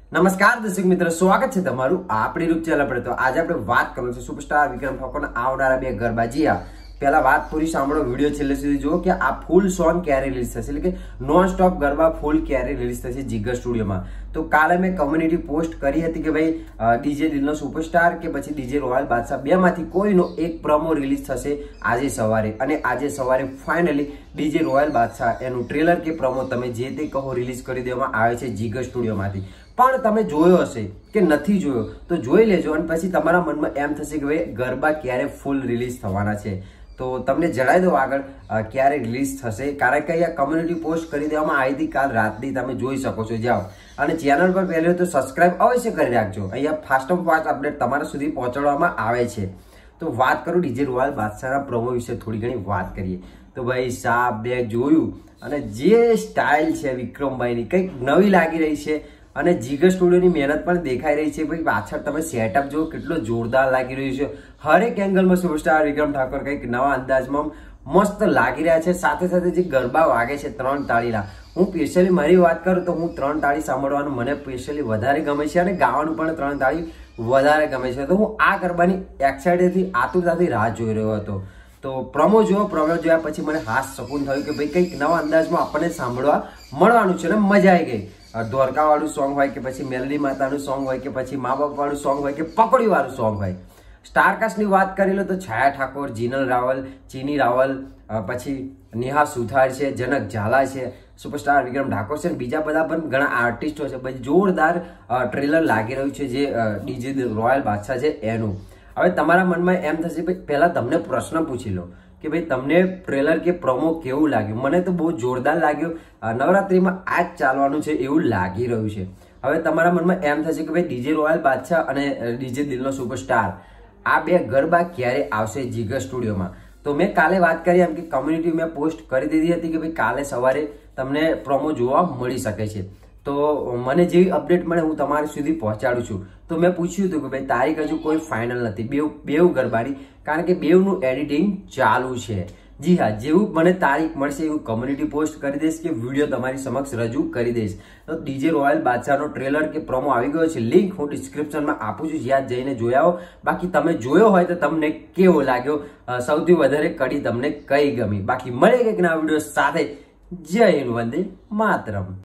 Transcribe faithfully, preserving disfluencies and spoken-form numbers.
નમસ્કાર દર્શક મિત્રો, સ્વાગત છે તમારું આપણી રૂપ ચેનલ પર। તો આજે આપણે વાત કરવાનું છે સુપરસ્ટાર વિક્રમ ઠાકોરના આવનારા બે ગરબા। જી હા, પહેલા વાત પૂરી સાંભળો, વિડીયો છેલ્લે સુધી જુઓ કે આ ફૂલ સોંગ ક્યારે રિલીઝ થશે, એટલે કે નોન સ્ટોપ ગરબા ફૂલ ક્યારે રિલીઝ થશે જીગર સ્ટુડિયોમાં। તો કાલે મેં કમ્યુનિટી પોસ્ટ કરી હતી કે ભાઈ ડીજે દિલનો સુપરસ્ટાર કે પછી ડીજે રોયલ બાદશાહ બેમાંથી કોઈનો એક પ્રોમો રિલીઝ થશે આજે સવારે, અને આજે સવારે ફાઇનલી ડીજે રોયલ બાદશાહ એનું ટ્રેલર કે પ્રોમો તમે જે તે કહો રિલીઝ કરી દેવામાં આવે છે જીગર સ્ટુડિયોમાંથી। પણ તમે જોયો હશે કે નથી જોયો તો જોઈ લેજો, અને પછી તમારા મનમાં એમ થશે કે ભાઈ ગરબા ક્યારે ફૂલ રિલીઝ થવાના છે। તો તમને જણાવી દઉં આગળ ક્યારે રિલીઝ થશે, કારણ કે અહીંયા કમ્યુનિટી પોસ્ટ કરી દેવામાં આવી હતી કાલ રાતની, તમે જોઈ શકો છો। જાઓ અને ચેનલ પર પહેલે તો સબસ્ક્રાઇબ અવશ્ય કરી રાખજો, અહીંયા ફાસ્ટ ઓફ ફાસ્ટ અપડેટ તમારા સુધી પહોંચાડવામાં આવે છે। તો વાત કરું ડીજે રોયલ બાદશાહના પ્રોમો વિશે થોડી ઘણી વાત કરીએ તો ભાઈ સાહેબ બે જોયું, અને જે સ્ટાઇલ છે વિક્રમભાઈની કંઈક નવી લાગી રહી છે, અને જીગર સ્ટુડિયોની મહેનત પણ દેખાઈ રહી છે। ભાઈ પાછળ તમે સેટઅપ જુઓ કેટલો જોરદાર લાગી રહ્યું છે, હરેક એંગલમાં સુપરસ્ટાર વિક્રમ ઠાકોર કંઈક નવા અંદાજમાં મસ્ત લાગી રહ્યા છે। સાથે સાથે જે ગરબા વાગે છે ત્રણ તાળીના, હું સ્પેશિયલી મારી વાત કરું તો હું ત્રણ તાળી સાંભળવાનું મને સ્પેશિયલી વધારે ગમે છે, અને ગાવાનું પણ ત્રણ તાળી વધારે ગમે છે। તો હું આ ગરબાની એક્સાઇટેડથી આતુરતાથી રાહ જોઈ રહ્યો હતો। તો પ્રોમો જોયો, પ્રોમો જોયા પછી મને હાથ શકૂન થયું કે ભાઈ કંઈક નવા અંદાજમાં આપણને સાંભળવા મળવાનું છે, ને મજા આવી ગઈ। દ્વારકા વાળું સોંગ હોય કે પછી મેલડી માતાનું સોંગ હોય કે પછી મા બાપ વાળું સોંગ હોય કે પકડી વાળું સોંગ હોય, સ્ટારકાસ્ટની વાત કરી લો તો છાયા ઠાકોર, જીનલ રાવલ, ચીની રાવલ, પછી નેહા સુથાર છે, જનક ઝાલા છે, સુપરસ્ટાર વિક્રમ ઠાકોર છે, બીજા બધા પણ ઘણા આર્ટિસ્ટો છે। પછી જોરદાર ટ્રેલર લાગી રહ્યું છે જે ડીજે રોયલ બાદશાહ છે એનું। હવે તમારા મનમાં એમ થશે ભાઈ પહેલા તમને પ્રશ્ન પૂછી લો કે ભાઈ તમને ટ્રેલર કે પ્રોમો કેવું લાગ્યું? મને તો બહુ જોરદાર લાગ્યું, નવરાત્રીમાં આ જ ચાલવાનું છે એવું લાગી રહ્યું છે। હવે તમારા મનમાં એમ થશે કે ભાઈ ડીજે રોયલ બાદશાહ અને ડીજે દિલનો સુપરસ્ટાર આ બે ગરબા ક્યારે આવશે જીગર સ્ટુડિયોમાં? તો મેં કાલે વાત કરી એમ કે કમ્યુનિટી મેં પોસ્ટ કરી દીધી હતી કે ભાઈ કાલે સવારે તમને પ્રોમો જોવા મળી શકે છે। તો મને જેવી અપડેટ મળે હું તમારી સુધી પહોંચાડું છું। તો મેં પૂછ્યું હતું કે ભાઈ તારીખ હજુ કોઈ ફાઇનલ નથી બેવ બેવ ગરબાની, કારણ કે બેવનું એડિટિંગ ચાલુ છે। જી હા, જેવું મને તારીખ મળશે એવું કમ્યુનિટી પોસ્ટ કરી દઈશ કે વિડીયો તમારી સમક્ષ રજૂ કરી દઈશ। તો ડીજે રોયલ બાદશાહનો ટ્રેલર કે પ્રોમો આવી ગયો છે, લિંક હું ડિસ્ક્રિપ્શનમાં આપું છું, જ્યાં જઈને જોયા હો। બાકી તમે જોયો હોય તો તમને કેવો લાગ્યો, સૌથી વધારે કડી તમને કઈ ગમી? બાકી મળે કંઈક ના વિડીયો સાથે। જય હિન્દ, વંદે માતરમ।